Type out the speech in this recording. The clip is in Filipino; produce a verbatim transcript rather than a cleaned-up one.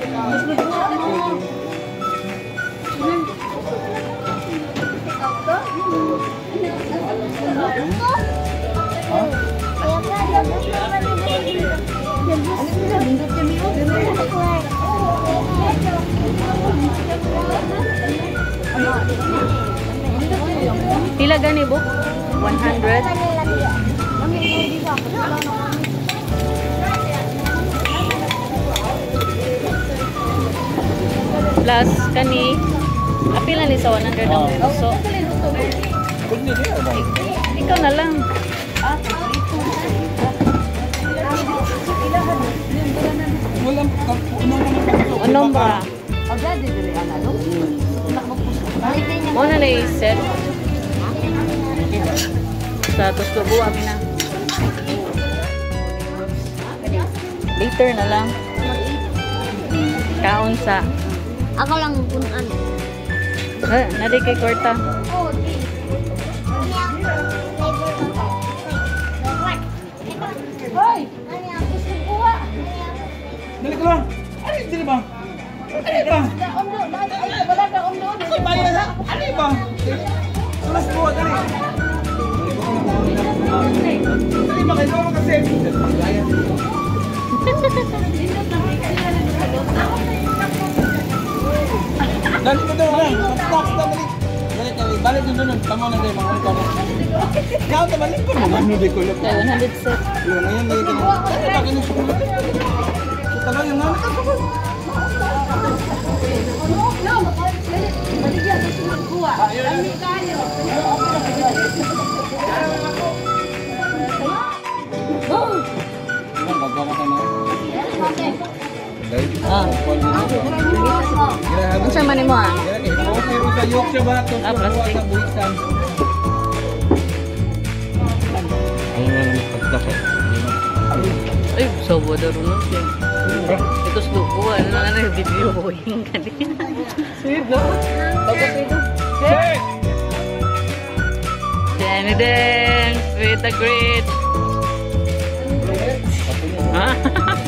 Pila gani bu? one hundred. Plus kani apila ni sa one hundred ang puso. Ikaw na lang. Anong ba? Mo na na-set. Status ko buwa mi na. Later na lang. Kaon sa. Ako lang punan. Eh, nadi kay kwarta. Hoy! Ano ang gusto kuha? Dali ka lang. Ano yung dili ba? Ano ba? Undo, ay wala ka undo. Ano ba yan ha? Ano ba? Salas po, dali. Dali ba kayo mo kasi? Dali ka daw lang. Stop, stop, dali. Dali ka, balik yung doon. Tama na tayo, mga ano. Ikaw, tabalik ko. Ano ba ko lang? one hundred set. Yun, ngayon, dali ka na. Ano ba kinusulat? Ito lang yung mga. Ah. Ano siya man mo ah? Ah, plastic. Ay, sobo daw rin siya. Ito slupo, ano na nga na video ko yung kanina. Sige ba? Pagkapito. Danny dance with the great. Ha?